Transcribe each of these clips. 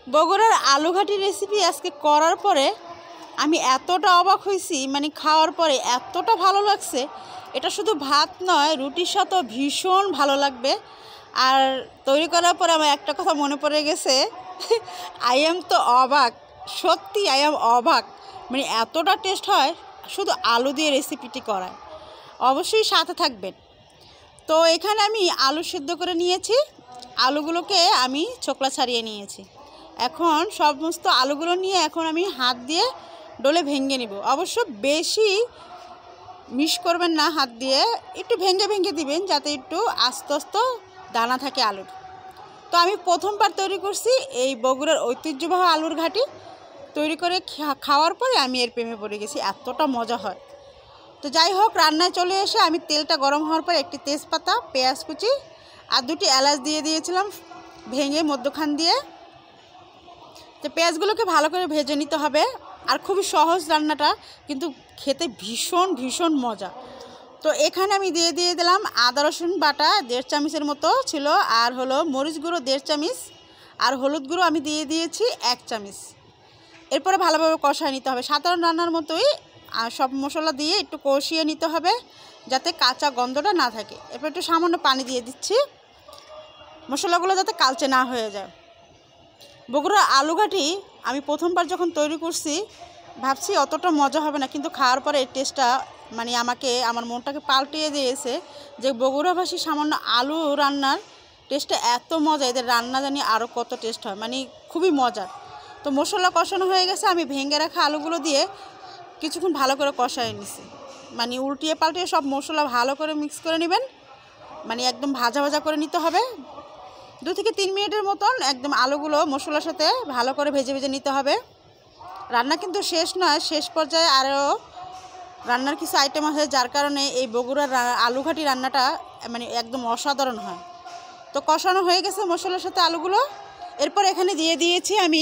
বগুড়ার আলুঘাটি রেসিপি আজকে করার পরে আমি এতটা অবাক হয়েছি, মানে খাওয়ার পরে এতটা ভালো লাগছে। এটা শুধু ভাত নয়, রুটির সাথেও ভীষণ ভালো লাগবে। আর তৈরি করার পরে আমার একটা কথা মনে পড়ে গেছে, আই এম তো অবাক, সত্যি আই এম অবাক। মানে এতটা টেস্ট হয় শুধু আলু দিয়ে রেসিপিটি করায়। অবশ্যই সাথে থাকবেন। তো এখানে আমি আলু সিদ্ধ করে নিয়েছি, আলুগুলোকে আমি ছোকলা ছাড়িয়ে নিয়েছি। এখন সমস্ত আলুগুলো নিয়ে এখন আমি হাত দিয়ে ডলে ভেঙে নিব। অবশ্য বেশি মিশ করবেন না, হাত দিয়ে একটু ভেঙে ভেঙে দিবেন যাতে একটু আস্তে আস্তে দানা থাকে আলুর। তো আমি প্রথমবার তৈরি করছি এই বগুড়ার ঐতিহ্যবাহী আলুর ঘাটি। তৈরি করে খাওয়ার পরে আমি এর প্রেমে পড়ে গেছি, এতটা মজা হয়। তো যাই হোক, রান্নায় চলে এসে আমি তেলটা গরম হওয়ার পর একটি তেজপাতা, পেঁয়াজ কুচি আর দুটি এলাচ দিয়ে দিয়েছিলাম ভেঙে মধ্যখান দিয়ে। তো পেঁয়াজগুলোকে ভালো করে ভেজে নিতে হবে। আর খুবই সহজ রান্নাটা, কিন্তু খেতে ভীষণ ভীষণ মজা। তো এখানে আমি দিয়ে দিলাম আদা রসুন বাটা 1.5 চামচের মতো ছিল, আর হলো মরিচ গুঁড়ো 1.5 চামচ, আর হলুদ গুঁড়ো আমি দিয়ে দিয়েছি 1 চামচ। এরপরে ভালোভাবে কষায় নিতে হবে, সাধারণ রান্নার মতোই। আর সব মশলা দিয়ে একটু কষিয়ে নিতে হবে যাতে কাঁচা গন্ধটা না থাকে। এরপর একটু সামান্য পানি দিয়ে দিচ্ছি, মশলাগুলো যাতে কালচে না হয়ে যায়। বগুড়া আলুঘাটি আমি প্রথমবার যখন তৈরি করছি ভাবছি অতটা মজা হবে না, কিন্তু খাওয়ার পরে এই টেস্টটা মানে আমার মনটাকে পাল্টিয়ে দিয়েছে যে বগুড়াভাষী সামান্য আলু রান্নার টেস্টটা এত মজা, এদের রান্না জানি আরও কত টেস্ট হয়, মানে খুবই মজার। তো মশলা কষানো হয়ে গেছে, আমি ভেঙে রাখা আলুগুলো দিয়ে কিছুক্ষণ ভালো করে কষায় নিছি। মানে উল্টিয়ে পাল্টিয়ে সব মশলা ভালো করে মিক্স করে নেবেন, মানে একদম ভাজা ভাজা করে নিতে হবে। 2 থেকে 3 মিনিটের মতন একদম আলুগুলো মশলার সাথে ভালো করে ভেজে ভেজে নিতে হবে। রান্না কিন্তু শেষ নয়, শেষ পর্যায়ে আরও রান্নার কিছু আইটেম আছে, যার কারণে এই বগুড়ার আলুঘাটি রান্নাটা মানে একদম অসাধারণ হয়। তো কষানো হয়ে গেছে মশলার সাথে আলুগুলো। এরপর এখানে দিয়ে দিয়েছি আমি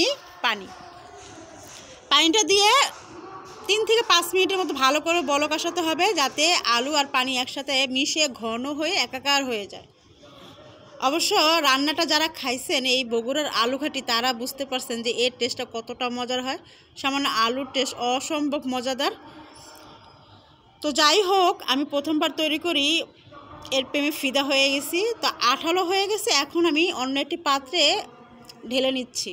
পানিটা দিয়ে 3 থেকে 5 মিনিটের মতো ভালো করে বলক আসাতে হবে, যাতে আলু আর পানি একসাথে মিশে ঘন হয়ে একাকার হয়ে যায়। অবশ্য রান্নাটা যারা খাইছেন এই বগুড়ার আলুঘাটি তারা বুঝতে পারছেন যে এর টেস্টটা কতটা মজার হয়। সামান্য আলুর টেস্ট অসম্ভব মজাদার। তো যাই হোক, আমি প্রথমবার তৈরি করি, এর প্রেমে ফিদা হয়ে গেছি। তো আঠালো হয়ে গেছে, এখন আমি অন্য একটি পাত্রে ঢেলে নিচ্ছি।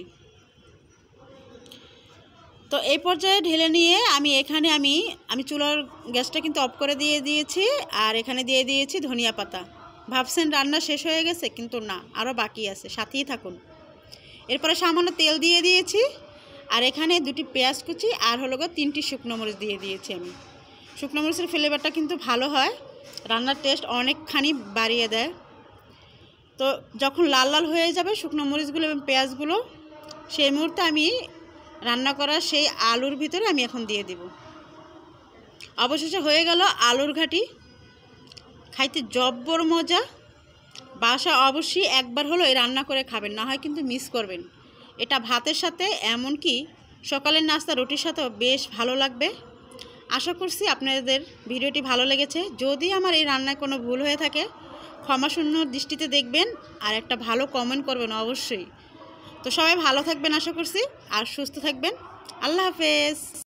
তো এই পর্যায়ে ঢেলে নিয়ে আমি চুলার গ্যাসটা কিন্তু অফ করে দিয়েছি, আর এখানে দিয়ে দিয়েছি ধনিয়া পাতা। ভাবছেন রান্না শেষ হয়ে গেছে, কিন্তু না, আরও বাকি আছে, সাথেই থাকুন। এরপরে সামান্য তেল দিয়ে দিয়েছি, আর এখানে 2টি পেঁয়াজ কুচি আর হলো 3টি শুকনো মরিচ দিয়ে দিয়েছি আমি। শুকনো মরিচের ফ্লেভারটা কিন্তু ভালো হয়, রান্নার টেস্ট অনেকখানি বাড়িয়ে দেয়। তো যখন লাল লাল হয়ে যাবে শুকনো মরিচগুলো এবং পেঁয়াজগুলো, সেই মুহূর্তে আমি রান্না করা সেই আলুর ভিতরে আমি এখন দিয়ে দিব। অবশেষে হয়ে গেল আলুর ঘাটি। খাইতে জব্বর মজা। বাসা অবশ্যই একবার হলো এই রান্না করে খাবেন, না হয় কিন্তু মিস করবেন। এটা ভাতের সাথে, এমনকি সকালের নাস্তা রুটির সাথেও বেশ ভালো লাগবে। আশা করছি আপনাদের ভিডিওটি ভালো লেগেছে। যদি আমার এই রান্নায় কোনো ভুল হয়ে থাকে ক্ষমাশূন্য দৃষ্টিতে দেখবেন, আর একটা ভালো কমেন্ট করবেন অবশ্যই। তো সবাই ভালো থাকবেন আশা করছি, আর সুস্থ থাকবেন। আল্লাহ হাফেজ।